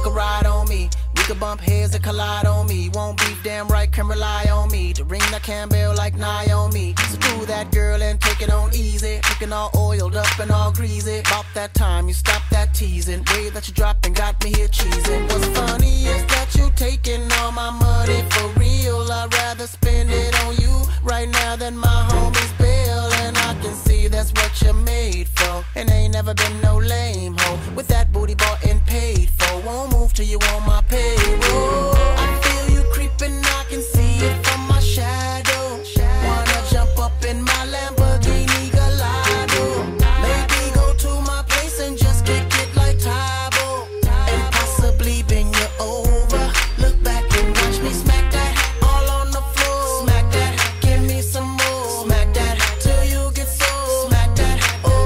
could ride on me. We could bump heads and collide on me. Won't beef, damn right, can rely on me. To ring that Campbell like Naomi. So do that, girl, and take it on easy. Looking all oiled up and all greasy. About that time, you stop that teasing. Way that you dropping got me here cheesing. What's funny is that you taking all my money for real. I'd rather spend it on you right now than my homies bill. And I can see that's what you're made for. And ain't never been no lame hoe. With that booty bought and paid for. Won't move till you on my payroll. I feel you creeping, I can see it from my shadow. Wanna jump up in my Lamborghini Gallardo. Maybe go to my place and just kick it like Tybo. And possibly bend you over. Look back and watch me smack that all on the floor. Smack that, give me some more. Smack that till you get so. Smack that,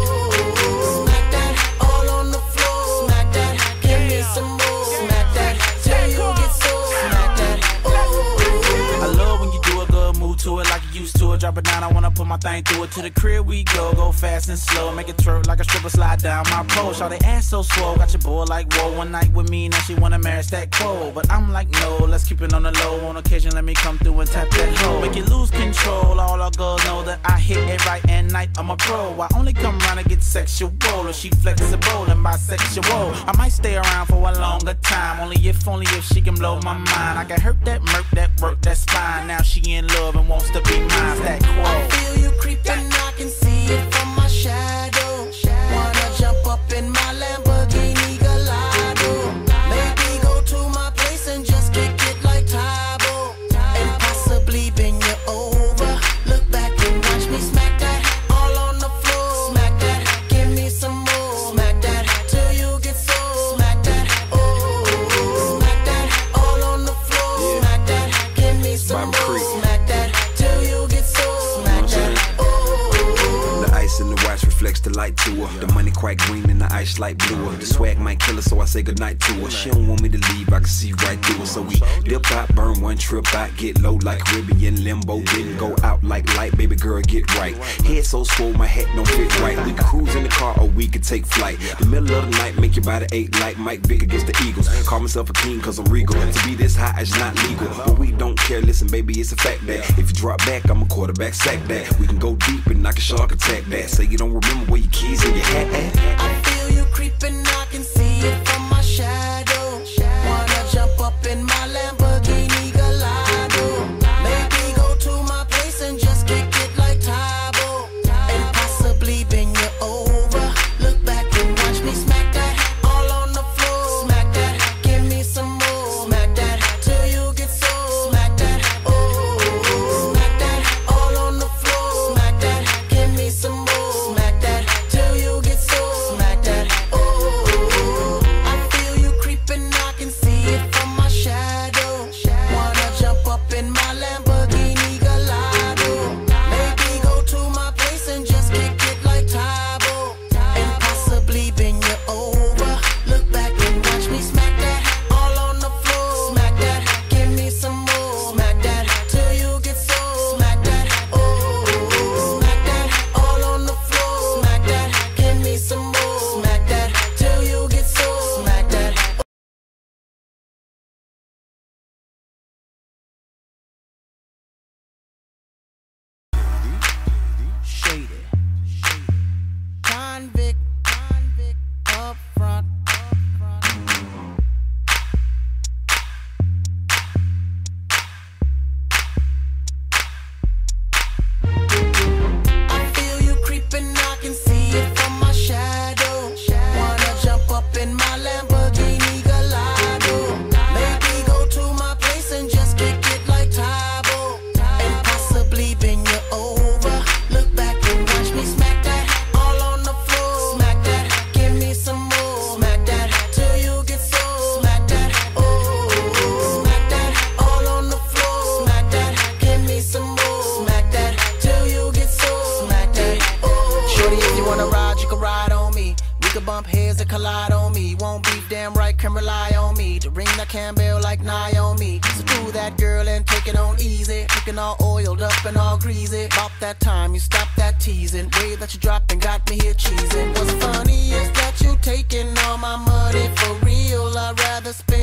oh. Smack that all on the floor. Smack that, give me some more. Smack that till you get so. Smack that, oh. I love when you do a good move to it like you used to it. Drop it down, I wanna put my thing through it. To the crib we go, go fast and slow. Make it twerk like a stripper, slide down my pole. Shout they ass so swole, got your boy like whoa. One night with me, now she wanna marry that cold. But I'm like no, let's keep it on the low. On occasion, let me come through and tap that hoe. Make it lose control, all our girls know that I hit it right at night, I'm a pro. I only come around to get sexual, and she flexible and bisexual. I might stay around for a longer time, only if she can blow my mind. I can hurt that murk, that work, that's fine. Now she in love and wants to be mine, that quo. I feel you creeping, I can see it from my shadow. Wanna jump up in my Lamborghini Gallardo. Maybe go to my place and just kick it like Tybo. And possibly bend you over. Look back and watch me smack that all on the floor. Smack that, give me some more. Smack that till you get so. Smack that, oh. Smack that all on the floor. Smack that, give me some more. Smack that till you get so. Smack that, oh. The ice in the watch reflects the light to her. The money quite green and the ice light bluer. The swag might kill her, so I say goodnight to her. She don't want me to leave, I can see right through her. So we dip out, burn one trip out, get low like Caribbean limbo. Didn't go out like light, baby girl, get right. Head so swole, my head don't fit right. We can cruise in the car or we can take flight. The middle of the night, make your body ache like Mike Vick against the Eagles. Call myself a king cause I'm regal. To be this high is not legal, but we don't care, listen baby, it's a fact that if you drop back, I'm a quarterback, sack that. We can go deep and knock a shark attack that. Say you don't remember where your keys and your hat at. I feel you creeping, I can see it from my shadow. Wanna jump up in my Lamborghini Gallardo. Maybe go to my place and just kick it like Tybo. And possibly bend you over. Look back and watch me smack that all on the floor. Smack that, give me some more. Smack that till you get so. Smack that, oh. Smack that all on the floor. Smack that, give me some more. Smack that till you get so. Smack that, oh. I feel you creeping, I can see it from my shadow. Wanna jump up in my Lamborghini Gallardo. Maybe go to my place and just kick it like Tybo. And possibly bend you over. Look back and watch me smack that all on the floor. Smack that, give me some more. Smack that till you get so. Smack that, oh. Smack that all on the floor. Smack that, give me some more. Smack that till you get so. Smack that. Shady. Convict up front. I feel you creeping, I can see it from my shadow. Wanna jump up in my Lamborghini Gallardo. Maybe go to my place and just kick it like Tybo. And possibly bend you over. Look back and watch me smack that all on the floor. Smack that, give me some more. Smack that till you get so. Smack that, oh. Smack that all on the floor. Smack that, give me some more. Smack that till you get so. Smack that, oh. Shorty, if you wanna ride, you can ride on me. We could bump heads and collide on me. Won't beef, damn right, can rely on me. To ring that Campbell like Naomi. So do that, girl, and take it on easy. Looking all oiled up and all greasy. About that time, you stop that teasing. Way that you dropping got me here cheesing. What's funny is that you taking all my money for real. I'd rather spend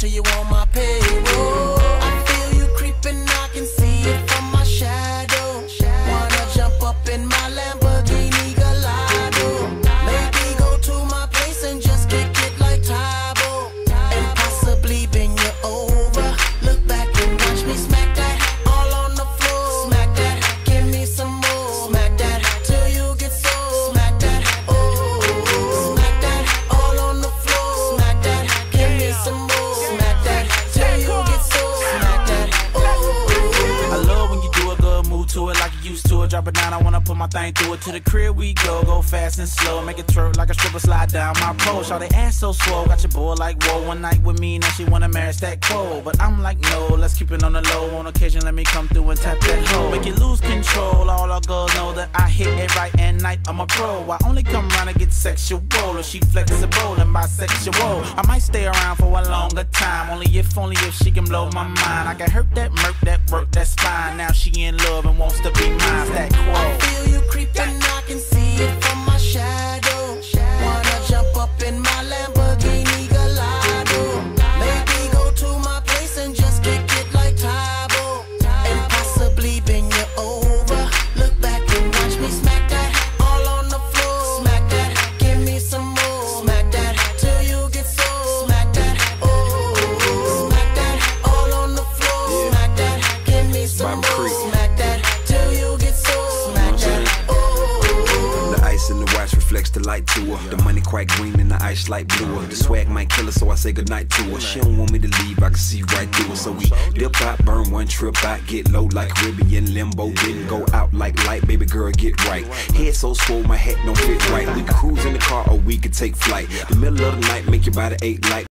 till you on my payroll. I feel you creeping, I can see it from my shadow. Wanna jump up in my Lamborghini Gallardo. Maybe go to my place and just kick it like Tybo, and possibly bend you over. Look back and watch me smack that all on the floor. Smack that, give me some more. Smack that till you get so. Smack that, oh. Smack that all on the floor. Smack that, give me some more. Smack that till you get so. Smack that, oh. I love when you do a good move to it like you used to it. Drop it down, I wanna put my thing through it. To the crib we go fast and slow. Make it twerk like a stripper, slide down my pole. Shout they ass so swole, got your boy like whoa. One night with me, now she wanna marry that quo. But I'm like no, let's keep it on the low. On occasion, let me come through and tap that hoe. Make it lose control, all our girls know that I hit it right at night. I'm a pro, I only come around to get sexual. If she flexible and bisexual, I might stay around for a longer time. Only if she can blow my mind. I can hurt that murk, that work, that's fine. Now she in love and wants to be mine. That I quo. feel you creeping, I can see it from my shadow. Wanna jump up in my Lamborghini Gallardo. Maybe go to my place and just kick it like Tybo, and possibly bend you over. Look back and watch me smack that all on the floor. Smack that, give me some more. Smack that till you get so. Smack that, oh. Smack that all on the floor. Smack that, give me some more. Smack that till you get so. Smack that, oh. The ice in the watch reflects the light to her. The money quite green and the ice light bluer. The swag might kill her, so I say goodnight to her. She don't want me to leave, I can see right through her. So we dip out, burn one trip out, get low like Caribbean limbo. Didn't go out like light, baby girl, get right. Head so swole, my head don't fit right. We can cruise in the car or we could take flight. The middle of the night, make your body ache like